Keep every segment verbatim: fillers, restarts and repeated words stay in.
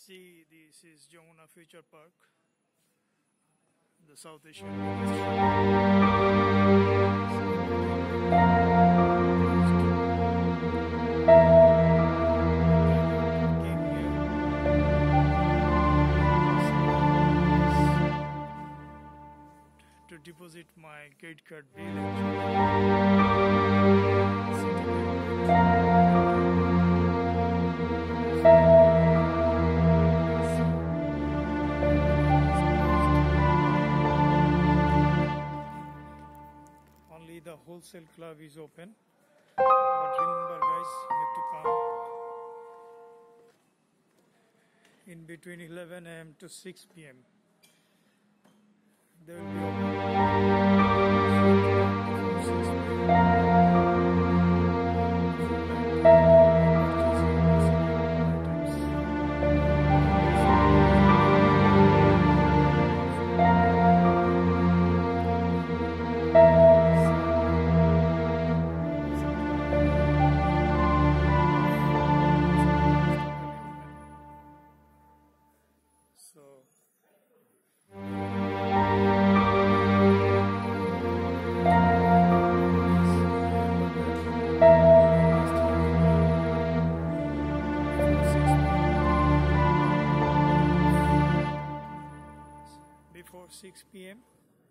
See, this is Jamuna Future Park, the South Asian biggest came here to deposit my credit card bill Only the wholesale club is open, but remember guys, you have to come in between eleven A M to six P M They will be before six P M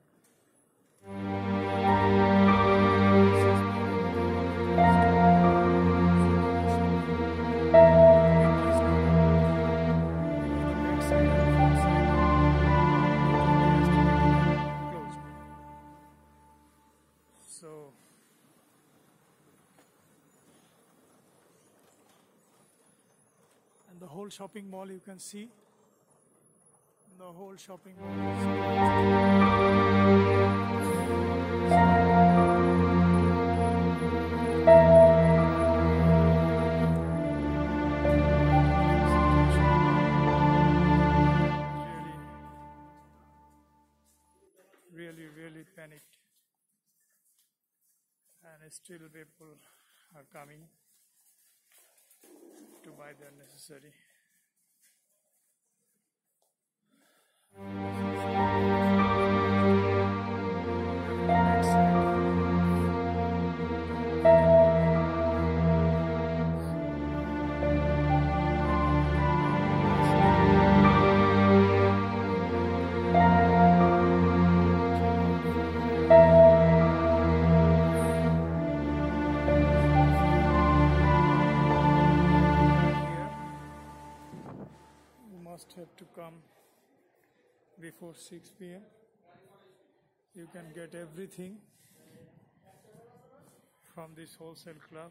So and the whole shopping mall you can see. The whole shopping mall is really, really, really panicked, and still people are coming to buy their necessary. Must have to come before six P M You can get everything from this wholesale club.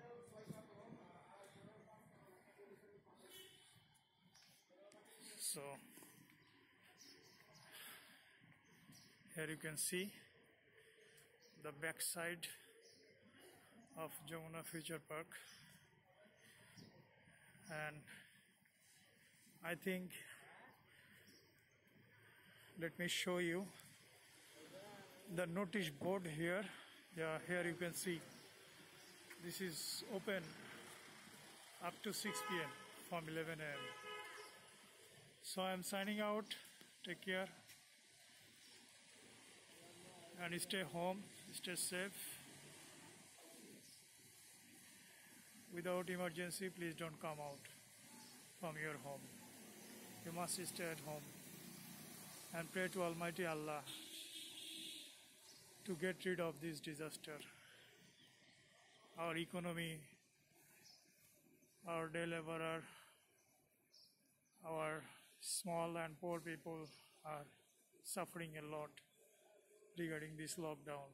So here you can see the backside of Jamuna Future Park, and I think, let me show you the notice board here. Yeah, here you can see this is open up to six P M from eleven A M So I am signing out. Take care and stay home, stay safe. Without emergency, please don't come out from your home. You must stay at home and pray to Almighty Allah to get rid of this disaster. Our economy, our day laborer, our small and poor people are suffering a lot regarding this lockdown.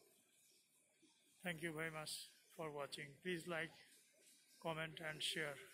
Thank you very much for watching. Please like, comment and share.